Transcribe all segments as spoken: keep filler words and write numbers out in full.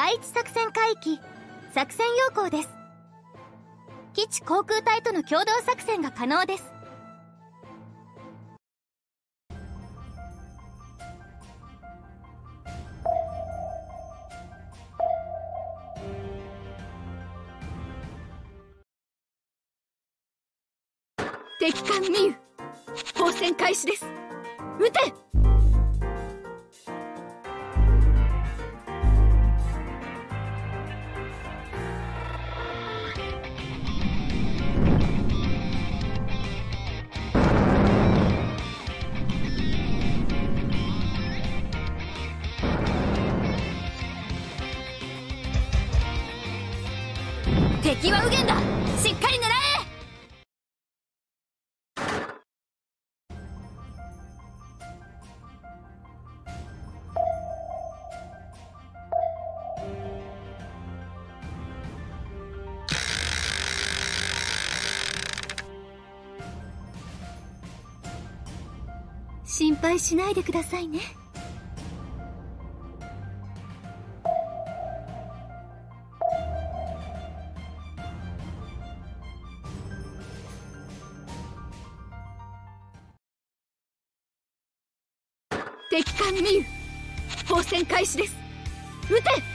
第一作戦海域作戦要項です。基地航空隊との共同作戦が可能です。 敵艦ミユ砲戦開始です。撃て。敵は右舷だ。しっかり狙え。 心配しないでくださいね。 敵艦ミユ砲戦開始です。撃て。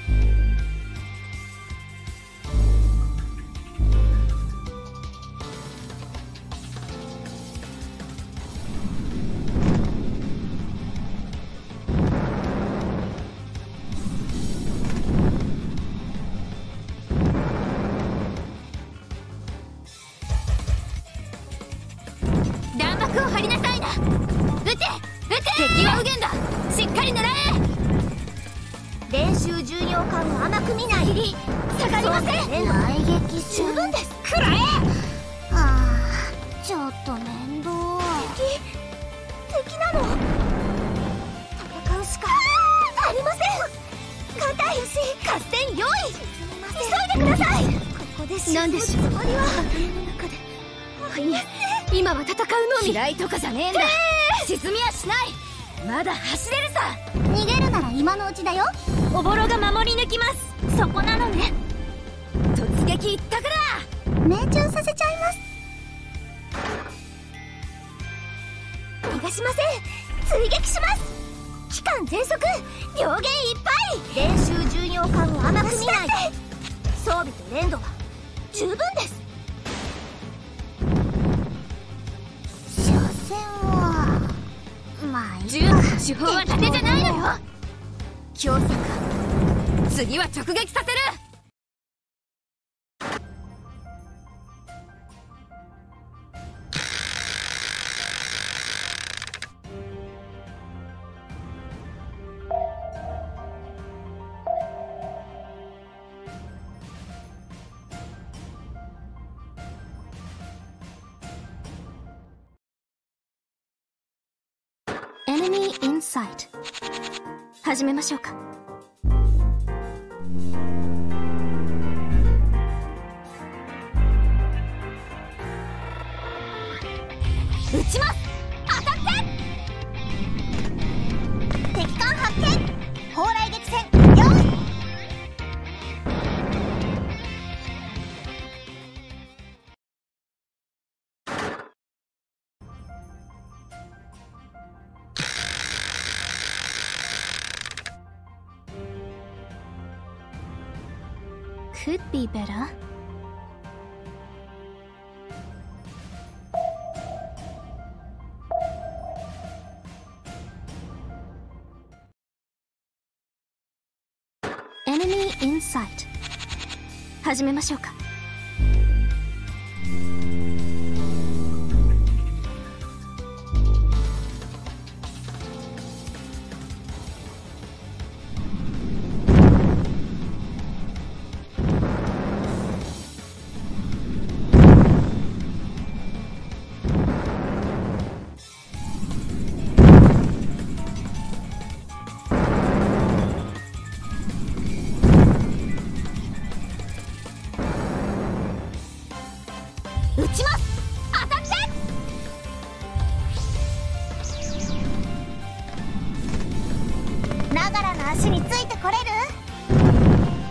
弾幕を張りなさいな。撃て撃て。敵は右舷だ。しっかり狙え。 練習巡洋艦を甘く見ない。 下がりません。 雷撃十分です。 くらえ。 はあ、ちょっと面倒。敵敵なの。戦うしかありません。硬いし合戦用意。急いでください。ここで死ぬつもりは頭の中で。 今は戦うのみ。 嫌いとかじゃねえんだ。 沈みはしない。まだ走れるさ。 逃げるなら今のうちだよ。 おぼろが守り抜きます。 そこなのね。 突撃一択だ。 命中させちゃいます。逃がしません。追撃します。機関全速両舷いっぱい。練習巡洋艦を甘く見ない。装備と連度は十分です。 銃の手法は伊達じゃないのよ。強作次は直撃させる。 Enemy in sight。始めましょうか。 撃ちます。当たって。 敵艦発見。砲雷撃戦用意。Could be better. Enemy in sight。始めましょうか。撃ちます。当たって。ながらの足についてこれる。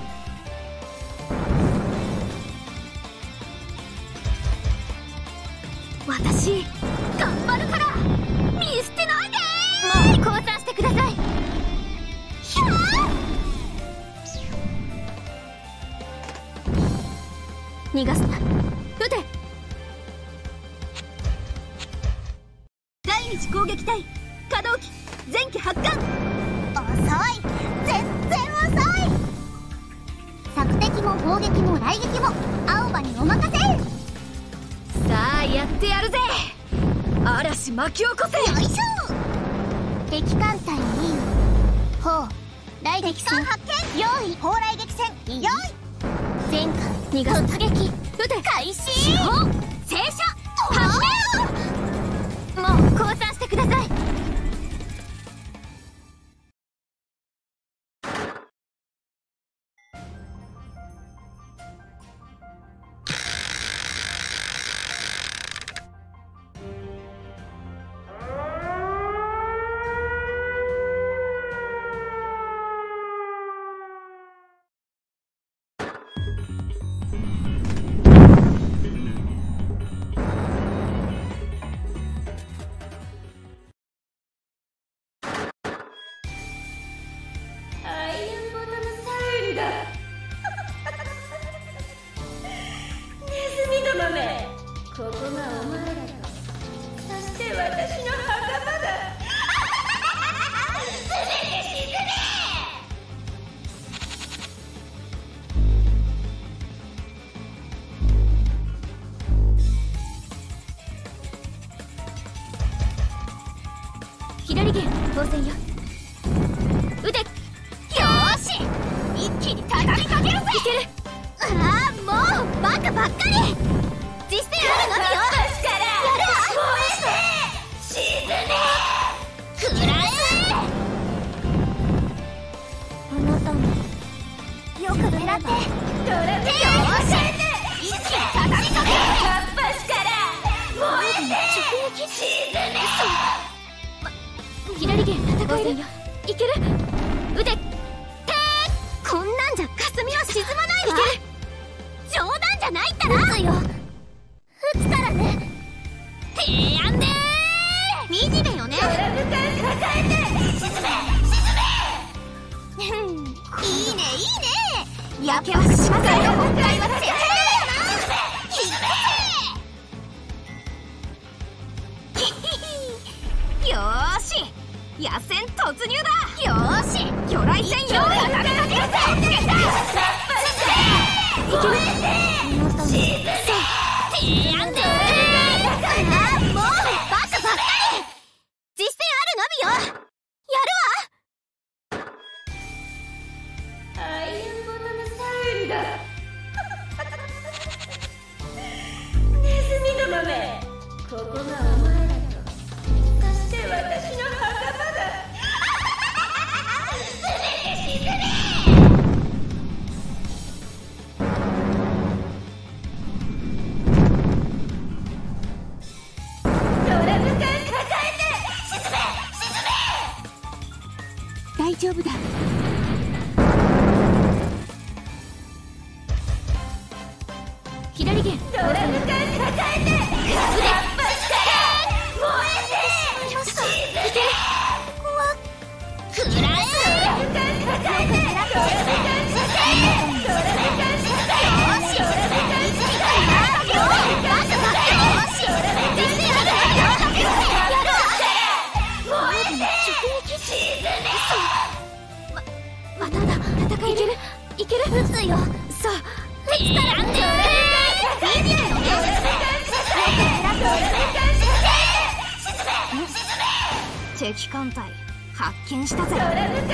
逃がすな。撃て。第二次攻撃隊可動機前期発艦。 遅い、全然遅い。索敵も砲撃も雷撃も青葉にお任せ。 さあやってやるぜ。嵐巻き起こせ。 よいしょ。敵艦隊に砲雷撃戦発見。用意。砲雷撃戦用意。前回逃がす。突撃撃て。 開始。 四方正射発明。もう降参してください。 ここがお前らと、そして私の墓場だ。すべて沈め。左舷当選よ。撃て。よーし、一気に畳みかけるぜ。いける。ああ、もうバカばっかり。実践あるのみよ。やるわ。燃えて沈め。食らえ。 あなたもよく狙って。 ドラムよーし、一気に畳みかけるぜ。カッパスから燃えて沈め。左舷戦えるよ。いける。撃て。てー。こんなんじゃ霞は沈まないわ。いける。冗談じゃないったら。 撃つよ。撃つからね。 提案でー。惨めよね。ドラム缶抱えて沈め。沈め。いいねいいね。やけはしませんよ。今回は絶対だよな。沈め。よーし、野戦突入だ。よーし、魚雷戦用意。畳みかけるぜ。いける。沈め。提案でー。あ、もうバカばっかり。実践あるのみよ。やるわ。アイアンボトムサウルだ。ネズミの豆、ここがお前らと、そして私の墓場だ。すべて沈め。大丈夫だ。左舷ドラム缶抱えて。腕。燃えて沈め。いける。食らえ。ドラム缶抱えて。ドラム缶抱えて。ドラム缶沈め。よし。ドラム缶沈め。よし。ドラム缶沈め。やるわ。燃えて沈め。ま、まだだ。戦いける。いける。撃つよ。そう。撃つからんで。いいねよね。敵艦隊発見したぜ。やったるぜ。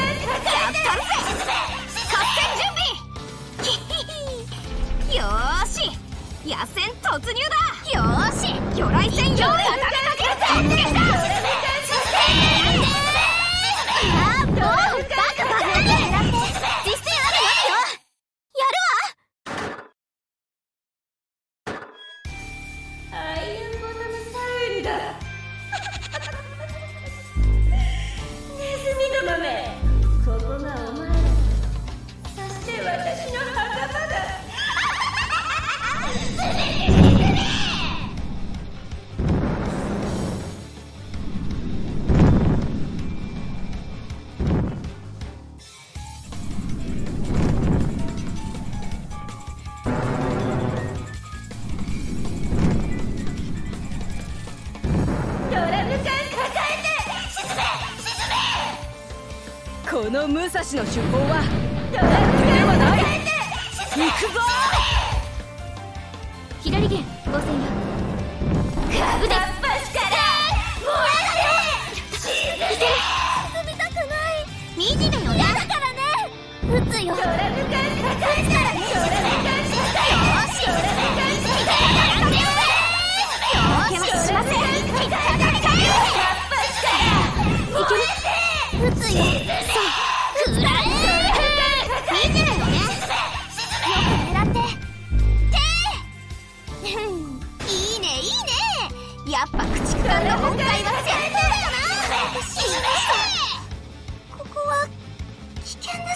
合戦準備。よーし、野戦突入だ。よーし、魚雷戦用意。畳みかけるぜ。やった。あー、もうバカばっかり。実践あるのみよ。やるわ。アイアンボトムサウルだ。ネズミの豆、ここがお前らと、そして私の墓場だ。すべて沈め。 の武蔵の手法は手ではない。行くぞ。左弦防戦よ。腕っ端からもらっていける。 進みたくない。惨めよね。だからね。撃つよ。ドラム缶かかったらね。ドラム缶しかよーし。ドラム缶しかやってよ。よーししません。いただきたい。いける。撃つよ。さあくらえ。惨めよね。よく狙って。てーいいねいいね。やっぱ駆逐艦の本体は戦闘だよな。死にました。ここは危険です。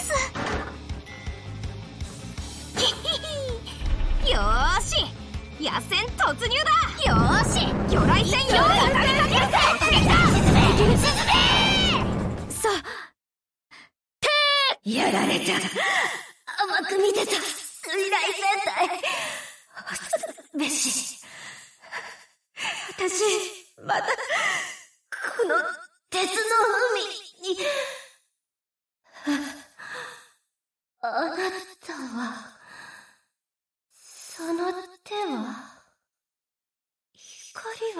よーし野戦突入だ。よーし魚雷戦よ。畳みかけるぜ。突撃だ。いける。進め。 さあてー。やられた。 甘く見てた水雷戦隊。恐るべし。私またこの鉄の海に。あなたはその手は光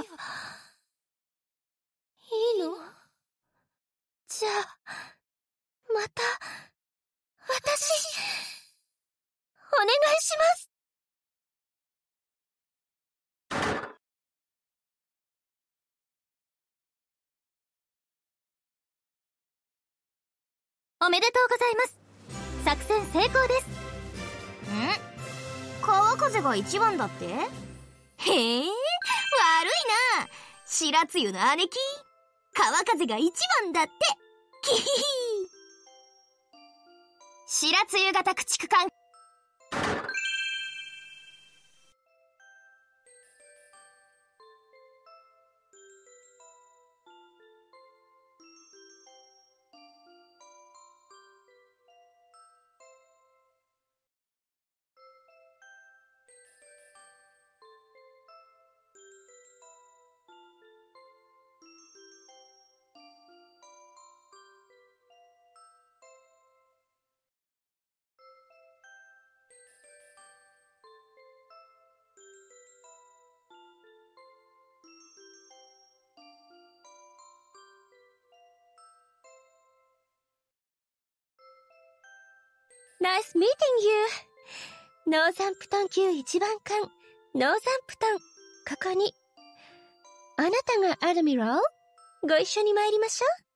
はいいの？じゃあまた私お願いします。おめでとうございます。作戦成功です。ん？川風が一番だって？へえ、悪いな。白露の姉貴。川風が一番だって。キヒヒ。白露型駆逐艦。ナイスミーティングユー。ノーザンプトン級一番艦ノーザンプトン、ここに。あなたがアドミラル？ご一緒に参りましょう。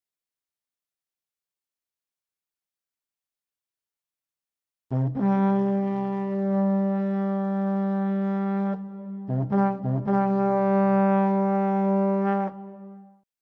うん。